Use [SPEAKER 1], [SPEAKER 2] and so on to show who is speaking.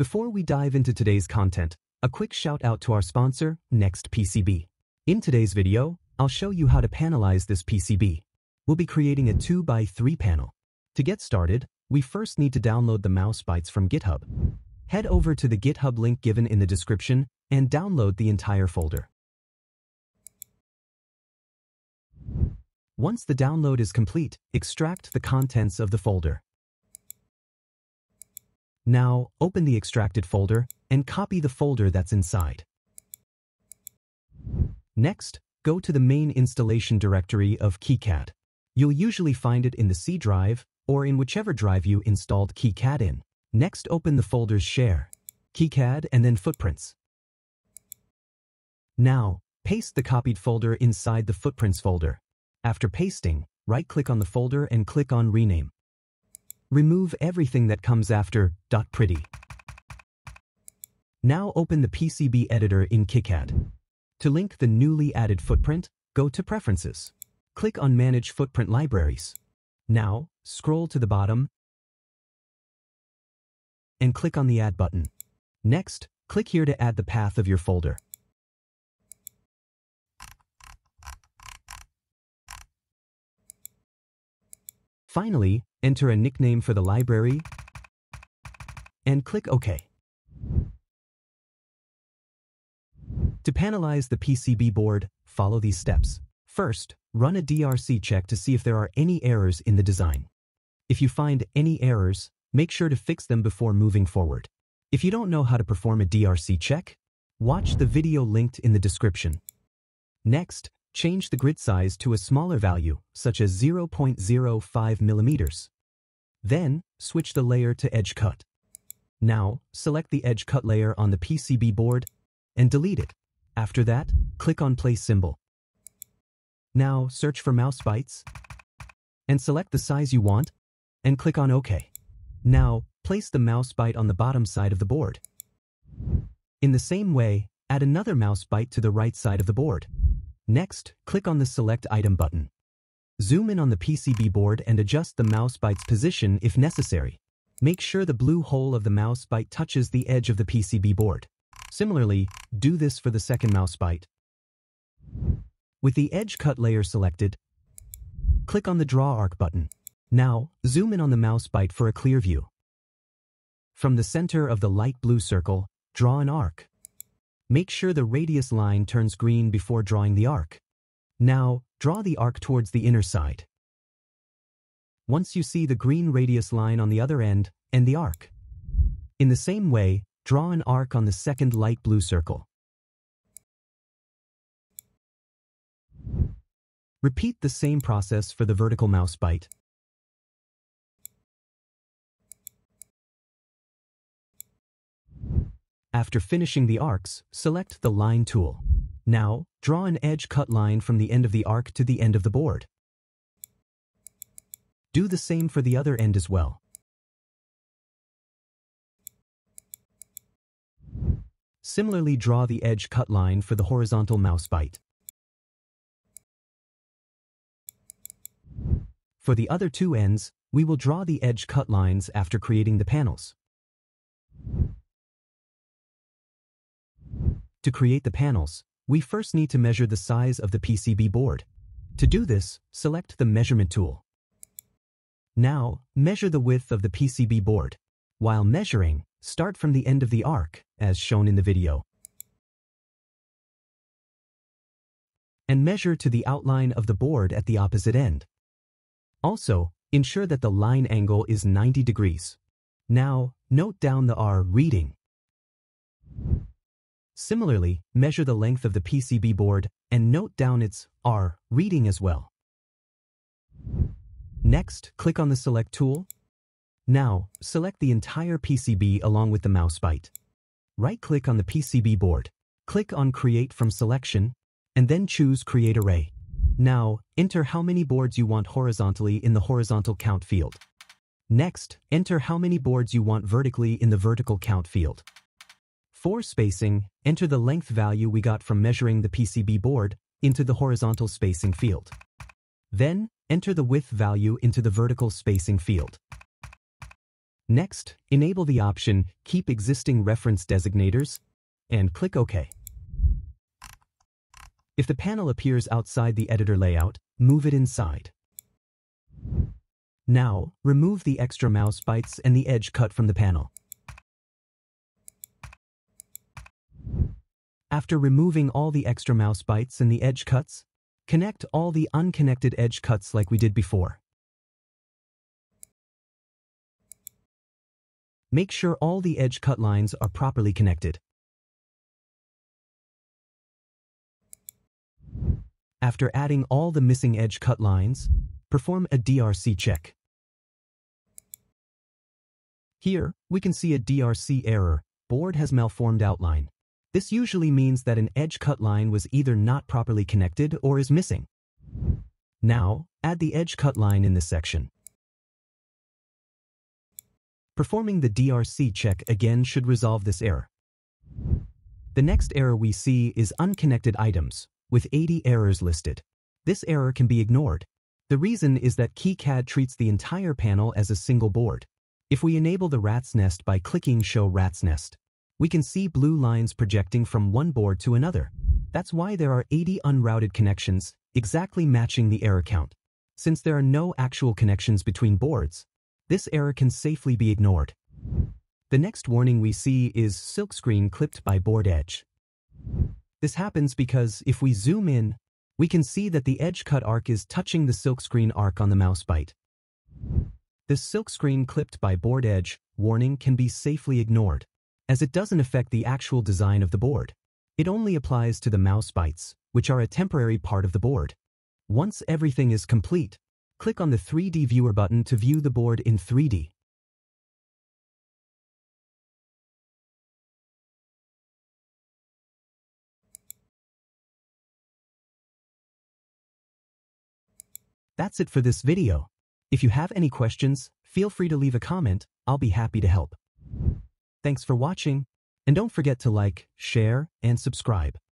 [SPEAKER 1] Before we dive into today's content, a quick shout out to our sponsor, NextPCB. In today's video, I'll show you how to panelize this PCB. We'll be creating a 2x3 panel. To get started, we first need to download the mouse bytes from GitHub. Head over to the GitHub link given in the description and download the entire folder. Once the download is complete, extract the contents of the folder. Now, open the extracted folder and copy the folder that's inside. Next, go to the main installation directory of KiCad. You'll usually find it in the C drive or in whichever drive you installed KiCad in. Next, open the folders Share, KiCad, and then Footprints. Now, paste the copied folder inside the Footprints folder. After pasting, right-click on the folder and click on Rename. Remove everything that comes after .pretty. Now open the PCB editor in KiCad. To link the newly added footprint, go to Preferences. Click on Manage Footprint Libraries. Now, scroll to the bottom and click on the Add button. Next, click here to add the path of your folder. Finally, enter a nickname for the library and click OK. To panelize the PCB board, follow these steps. First, run a DRC check to see if there are any errors in the design. If you find any errors, make sure to fix them before moving forward. If you don't know how to perform a DRC check, watch the video linked in the description. Next, change the grid size to a smaller value, such as 0.05 millimeters. Then, switch the layer to Edge Cut. Now, select the Edge Cut layer on the PCB board and delete it. After that, click on Place Symbol. Now, search for mouse bytes and select the size you want and click on OK. Now, place the mouse byte on the bottom side of the board. In the same way, add another mouse byte to the right side of the board. Next, click on the Select Item button. Zoom in on the PCB board and adjust the mouse byte's position if necessary. Make sure the blue hole of the mouse byte touches the edge of the PCB board. Similarly, do this for the second mouse byte. With the Edge Cut layer selected, click on the Draw Arc button. Now, zoom in on the mouse byte for a clear view. From the center of the light blue circle, draw an arc. Make sure the radius line turns green before drawing the arc. Now, draw the arc towards the inner side. Once you see the green radius line on the other end, end the arc. In the same way, draw an arc on the second light blue circle. Repeat the same process for the vertical mouse byte. After finishing the arcs, select the Line tool. Now, draw an edge cut line from the end of the arc to the end of the board. Do the same for the other end as well. Similarly, draw the edge cut line for the horizontal mouse byte. For the other two ends, we will draw the edge cut lines after creating the panels. To create the panels, we first need to measure the size of the PCB board. To do this, select the Measurement tool. Now, measure the width of the PCB board. While measuring, start from the end of the arc, as shown in the video, and measure to the outline of the board at the opposite end. Also, ensure that the line angle is 90 degrees. Now, note down the R reading. Similarly, measure the length of the PCB board and note down its R reading as well. Next, click on the Select tool. Now, select the entire PCB along with the mouse byte. Right-click on the PCB board. Click on Create from Selection, and then choose Create Array. Now, enter how many boards you want horizontally in the Horizontal Count field. Next, enter how many boards you want vertically in the Vertical Count field. For spacing, enter the length value we got from measuring the PCB board into the horizontal spacing field. Then, enter the width value into the vertical spacing field. Next, enable the option Keep Existing Reference Designators and click OK. If the panel appears outside the editor layout, move it inside. Now, remove the extra mouse bites and the edge cut from the panel. After removing all the extra mouse bites and the edge cuts, connect all the unconnected edge cuts like we did before. Make sure all the edge cut lines are properly connected. After adding all the missing edge cut lines, perform a DRC check. Here, we can see a DRC error, board has malformed outline. This usually means that an edge cut line was either not properly connected or is missing. Now, add the edge cut line in this section. Performing the DRC check again should resolve this error. The next error we see is unconnected items, with 80 errors listed. This error can be ignored. The reason is that KiCad treats the entire panel as a single board. If we enable the rat's nest by clicking Show Rat's Nest, we can see blue lines projecting from one board to another. That's why there are 80 unrouted connections, exactly matching the error count. Since there are no actual connections between boards, this error can safely be ignored. The next warning we see is silkscreen clipped by board edge. This happens because if we zoom in, we can see that the edge cut arc is touching the silkscreen arc on the mouse bite. The silkscreen clipped by board edge warning can be safely ignored, as it doesn't affect the actual design of the board. It only applies to the mouse bites, which are a temporary part of the board. Once everything is complete, click on the 3D Viewer button to view the board in 3D. That's it for this video. If you have any questions, feel free to leave a comment, I'll be happy to help. Thanks for watching, and don't forget to like, share, and subscribe.